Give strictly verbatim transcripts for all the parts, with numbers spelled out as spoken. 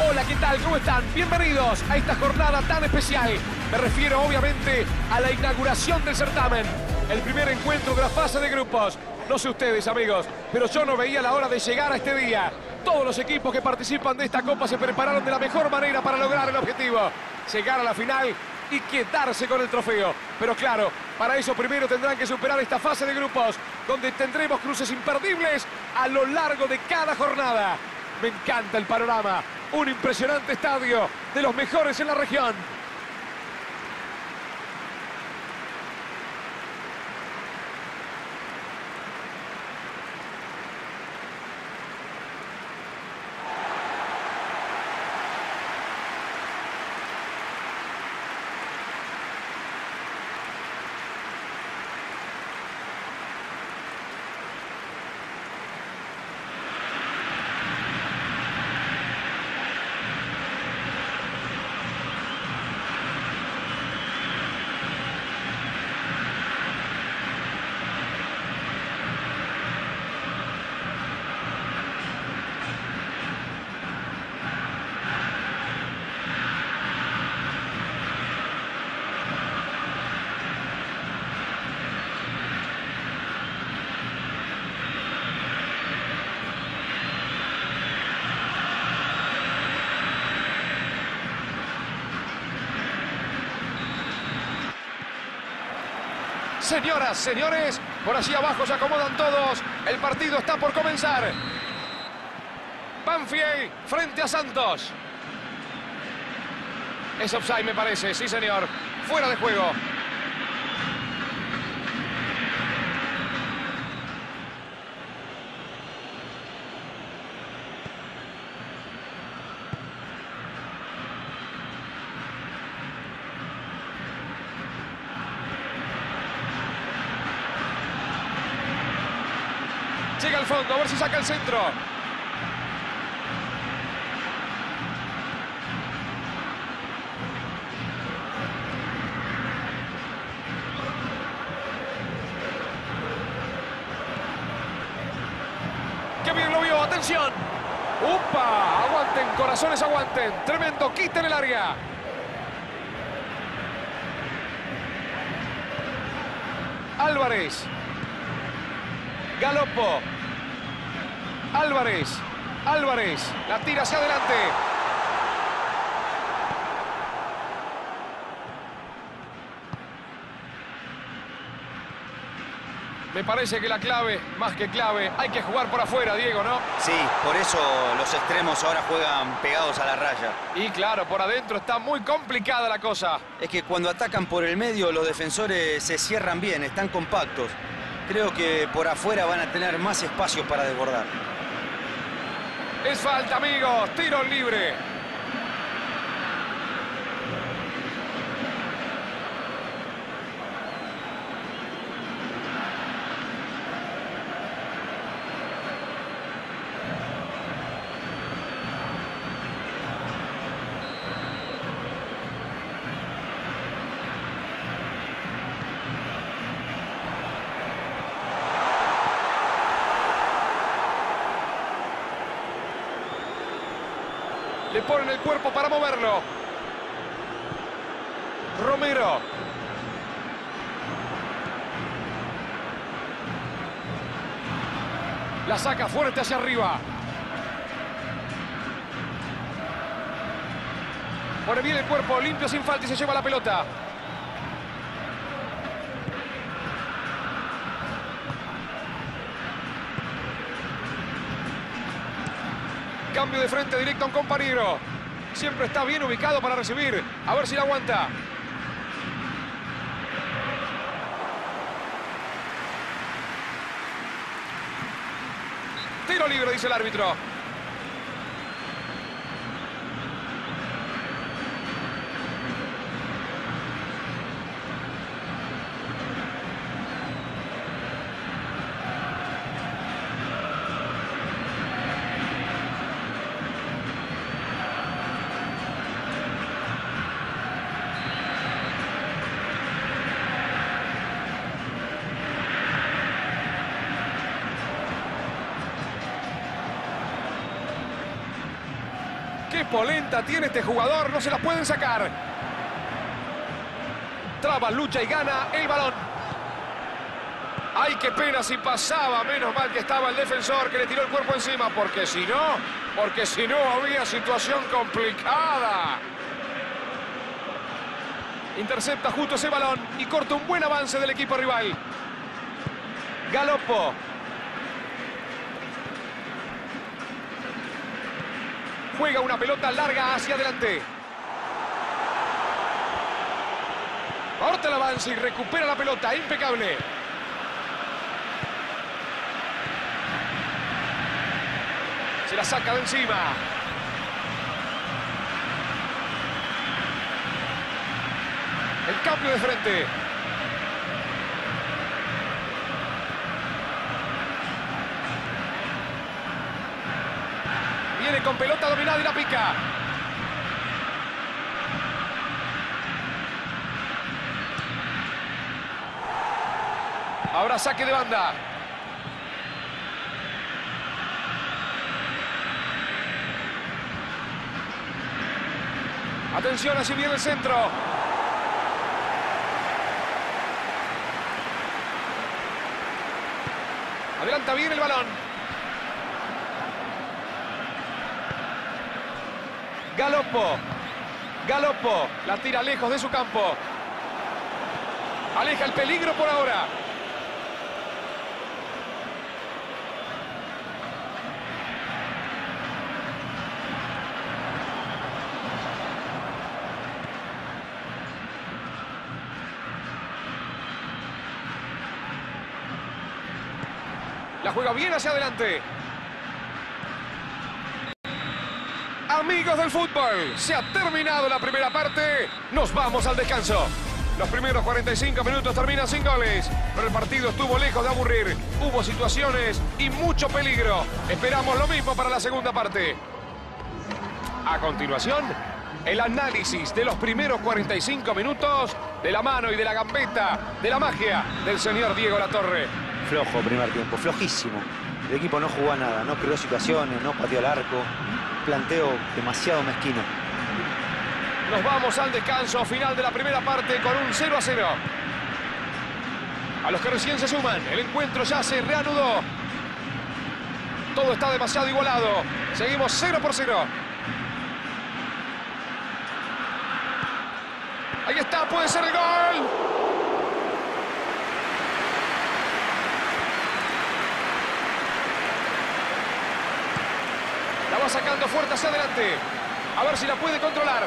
Hola, ¿qué tal? ¿Cómo están? Bienvenidos a esta jornada tan especial. Me refiero obviamente a la inauguración del certamen. El primer encuentro de la fase de grupos. No sé ustedes, amigos, pero yo no veía la hora de llegar a este día. Todos los equipos que participan de esta Copa se prepararon de la mejor manera para lograr el objetivo. Llegar a la final y quedarse con el trofeo. Pero claro, para eso primero tendrán que superar esta fase de grupos, donde tendremos cruces imperdibles a lo largo de cada jornada. Me encanta el panorama. Un impresionante estadio, de los mejores en la región. Señoras, señores, por allí abajo se acomodan todos. El partido está por comenzar. Banfield frente a Santos. Es offside, me parece. Sí, señor. Fuera de juego. Llega al fondo, a ver si saca el centro. ¡Qué bien lo vio! ¡Atención! ¡Upa! Aguanten, corazones, aguanten. Tremendo quite en el área. Álvarez. Galopo. Álvarez. Álvarez. La tira hacia adelante. Me parece que la clave, más que clave, hay que jugar por afuera, Diego, ¿no? Sí, por eso los extremos ahora juegan pegados a la raya. Y claro, por adentro está muy complicada la cosa. Es que cuando atacan por el medio, los defensores se cierran bien, están compactos. Creo que por afuera van a tener más espacio para desbordar. Es falta, amigos. Tiro libre. Le ponen el cuerpo para moverlo. Romero. La saca fuerte hacia arriba. Pone bien el cuerpo, limpio sin falta y se lleva la pelota. Cambio de frente directo a un compañero. Siempre está bien ubicado para recibir. A ver si la aguanta. Tiro libre, dice el árbitro. ¡Qué polenta tiene este jugador! No se la pueden sacar. Traba, lucha y gana el balón. ¡Ay, qué pena si pasaba! Menos mal que estaba el defensor que le tiró el cuerpo encima. Porque si no, porque si no había situación complicada. Intercepta justo ese balón y corta un buen avance del equipo rival. Galopo. Juega una pelota larga hacia adelante. Corta el avance y recupera la pelota. Impecable. Se la saca de encima. El cambio de frente. Viene con pelota dominada y la pica. Ahora saque de banda. Atención, así viene el centro. Adelanta bien el balón. Galopo. Galopo. La tira lejos de su campo. Aleja el peligro por ahora. La juega bien hacia adelante. Amigos del fútbol, se ha terminado la primera parte. Nos vamos al descanso. Los primeros cuarenta y cinco minutos terminan sin goles, pero el partido estuvo lejos de aburrir. Hubo situaciones y mucho peligro. Esperamos lo mismo para la segunda parte. A continuación, el análisis de los primeros cuarenta y cinco minutos de la mano y de la gambeta, de la magia del señor Diego Latorre. Flojo primer tiempo, flojísimo. El equipo no jugó a nada, no creó situaciones, no pateó al arco. Planteo demasiado mezquino. Nos vamos al descanso final de la primera parte con un cero a cero. A los que recién se suman, el encuentro ya se reanudó. Todo está demasiado igualado. Seguimos cero por cero. Ahí está, puede ser el gol. La va sacando fuerte hacia adelante. A ver si la puede controlar.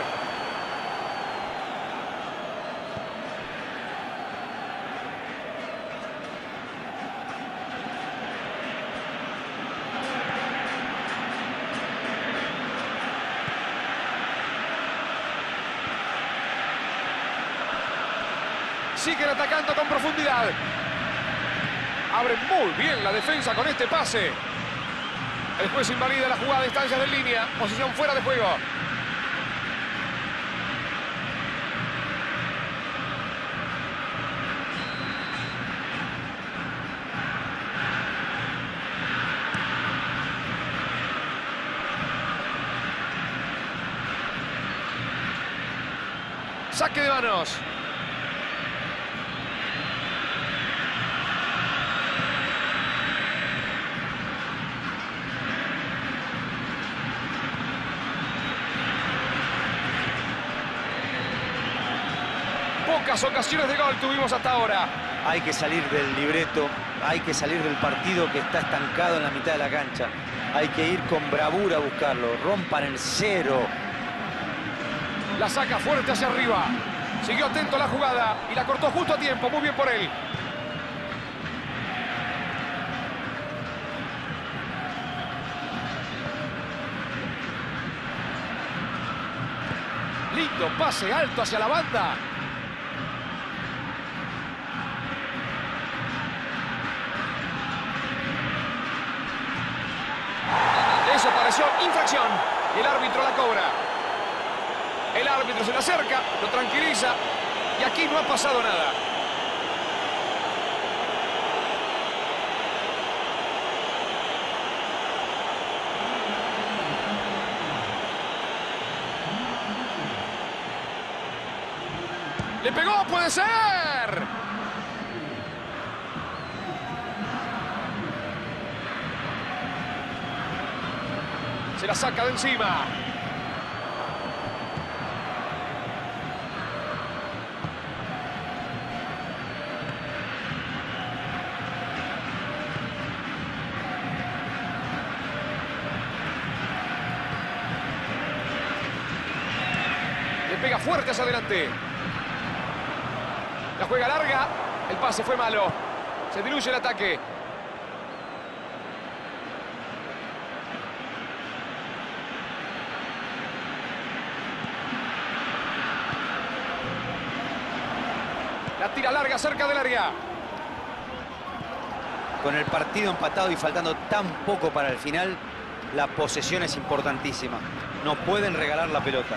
Siguen atacando con profundidad. Abre muy bien la defensa con este pase. El juez invalida la jugada a distancias de línea. Posición fuera de juego. Saque de manos. Pocas ocasiones de gol tuvimos hasta ahora. Hay que salir del libreto, hay que salir del partido que está estancado en la mitad de la cancha. Hay que ir con bravura a buscarlo. Rompan el cero. La saca fuerte hacia arriba. Siguió atento a la jugada y la cortó justo a tiempo. Muy bien por él. Lindo pase alto hacia la banda. Eso pareció infracción y el árbitro la cobra. El árbitro se le acerca, lo tranquiliza y aquí no ha pasado nada. ¡Le pegó! ¡Puede ser! Se la saca de encima. Le pega fuerte hacia adelante. La juega larga. El pase fue malo. Se diluye el ataque. La tira larga cerca del área. Con el partido empatado y faltando tan poco para el final, la posesión es importantísima. No pueden regalar la pelota.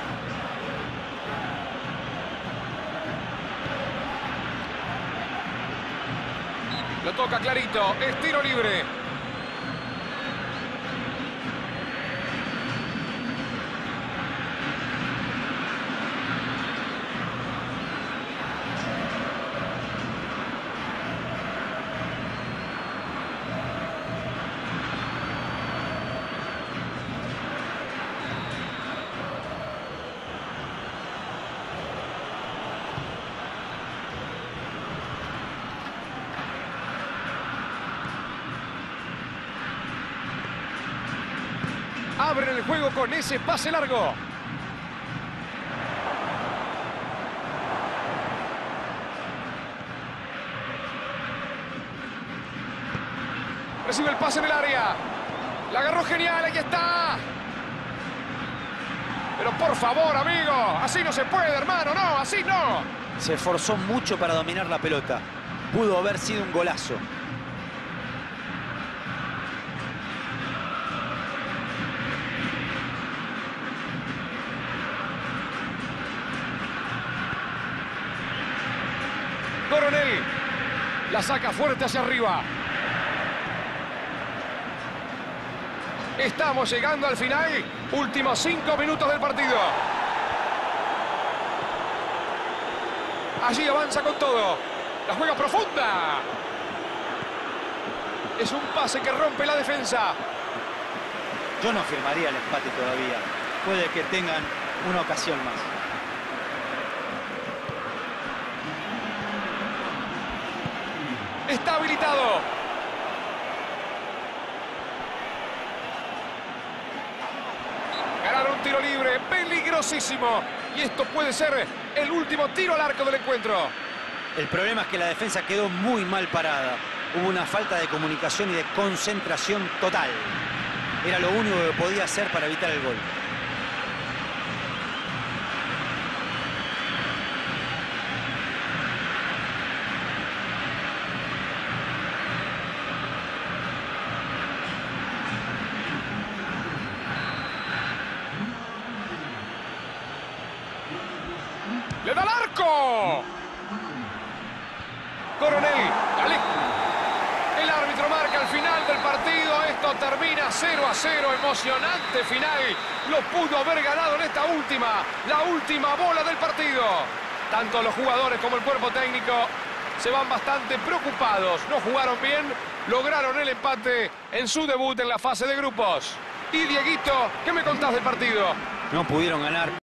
Lo toca clarito. Es tiro libre. Abren el juego con ese pase largo. Recibe el pase en el área. La agarró genial, aquí está. Pero por favor, amigo, así no se puede, hermano, no, así no. Se esforzó mucho para dominar la pelota. Pudo haber sido un golazo. Coronel la saca fuerte hacia arriba. Estamos llegando al final. Últimos cinco minutos del partido. Allí avanza con todo. La juega profunda. Es un pase que rompe la defensa. Yo no firmaría el empate todavía. Puede que tengan una ocasión más. Está habilitado. Ganaron un tiro libre peligrosísimo. Y esto puede ser el último tiro al arco del encuentro. El problema es que la defensa quedó muy mal parada. Hubo una falta de comunicación y de concentración total. Era lo único que podía hacer para evitar el gol. ¡Le da al arco! Coronel, dale. El árbitro marca el final del partido. Esto termina cero a cero. Emocionante final. Lo pudo haber ganado en esta última, la última bola del partido. Tanto los jugadores como el cuerpo técnico se van bastante preocupados. No jugaron bien, lograron el empate en su debut en la fase de grupos. Y Dieguito, ¿qué me contás del partido? No pudieron ganar.